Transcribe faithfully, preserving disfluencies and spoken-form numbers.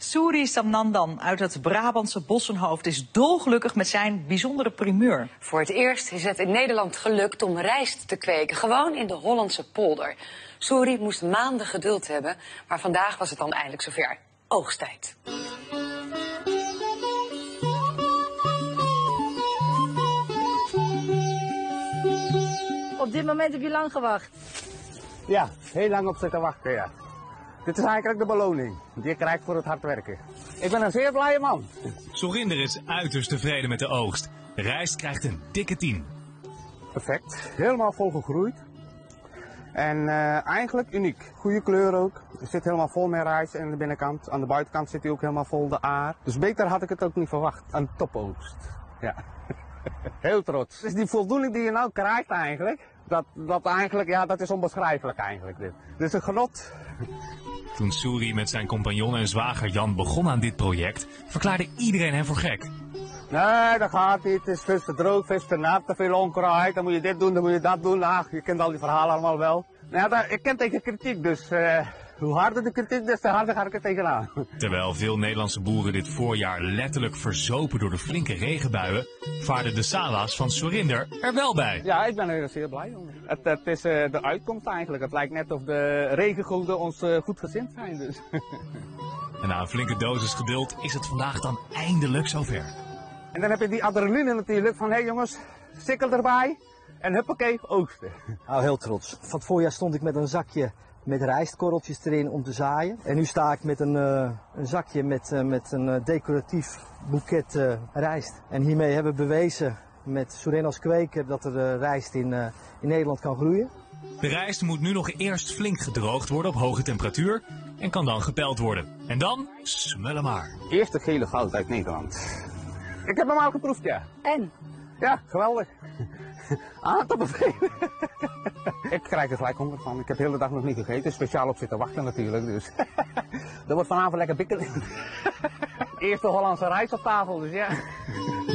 Soeri Samnandan uit het Brabantse Bossenhoofd is dolgelukkig met zijn bijzondere primeur. Voor het eerst is het in Nederland gelukt om rijst te kweken, gewoon in de Hollandse polder. Soeri moest maanden geduld hebben, maar vandaag was het dan eindelijk zover. Oogsttijd. Op dit moment heb je lang gewacht. Ja, heel lang op zitten wachten, ja. Dit is eigenlijk de beloning die je krijgt voor het hard werken. Ik ben een zeer blije man. Surinder is uiterst tevreden met de oogst. De rijst krijgt een dikke tien. Perfect, helemaal vol gegroeid. En uh, eigenlijk uniek. Goede kleur ook. Er zit helemaal vol met rijst aan de binnenkant. Aan de buitenkant zit hij ook helemaal vol de aar. Dus beter had ik het ook niet verwacht. Een topoogst. Ja. Heel trots. Dus die voldoening die je nou krijgt eigenlijk, dat, dat eigenlijk, ja, dat is onbeschrijfelijk eigenlijk dit. Dit is een genot. Toen Soeri met zijn compagnon en zwager Jan begon aan dit project, verklaarde iedereen hem voor gek. Nee, dat gaat niet. Het is vis te droog, vis te nat, te veel onkruid. Dan moet je dit doen, dan moet je dat doen. Ach, je kent al die verhalen allemaal wel. Nou, dat, ik ken tegen kritiek, dus uh, hoe harder de kritiek, des te harder ga ik er tegenaan. Terwijl veel Nederlandse boeren dit voorjaar letterlijk verzopen door de flinke regenbuien, vaarden de Sawa's van Surinder er wel bij. Ja, ik ben er zeer blij om. Het, het is uh, de uitkomst eigenlijk. Het lijkt net of de regengoden ons uh, goed gezind zijn. Dus. En na een flinke dosis geduld is het vandaag dan eindelijk zover. En dan heb je die adrenaline natuurlijk van, hé hey jongens, sikkel erbij en huppakee, oogsten. Nou, heel trots. Van het voorjaar stond ik met een zakje met rijstkorreltjes erin om te zaaien. En nu sta ik met een, uh, een zakje met, uh, met een uh, decoratief boeket uh, rijst. En hiermee hebben we bewezen met Surinder als kweker dat er uh, rijst in, uh, in Nederland kan groeien. De rijst moet nu nog eerst flink gedroogd worden op hoge temperatuur en kan dan gepeld worden. En dan smullen maar. Eerste gele goud uit Nederland. Ik heb hem al geproefd, ja. En? Ja, geweldig. Ah, tot bevrediging. Ik krijg er gelijk honger van. Ik heb de hele dag nog niet gegeten. Speciaal op zitten wachten natuurlijk. Dus. Dat wordt vanavond lekker bikkelen. Eerste Hollandse rijst op tafel, dus ja.